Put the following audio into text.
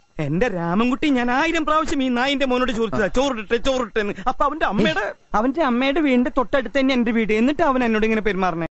എന്റെ രാമൻകുട്ടി, ഞാൻ 1000 പ്രാവശ്യം ഈ നായിന്റെ മോനോട് ചോദിച്ചതാ ചോറിട്ടെന്ന്. അപ്പൊ അവന്റെ അമ്മയുടെ വീടിന്റെ തൊട്ടടുത്ത് തന്നെ എന്റെ വീട്. എന്നിട്ട് അവൻ എന്നോട് ഇങ്ങനെ പെരുമാറണേ.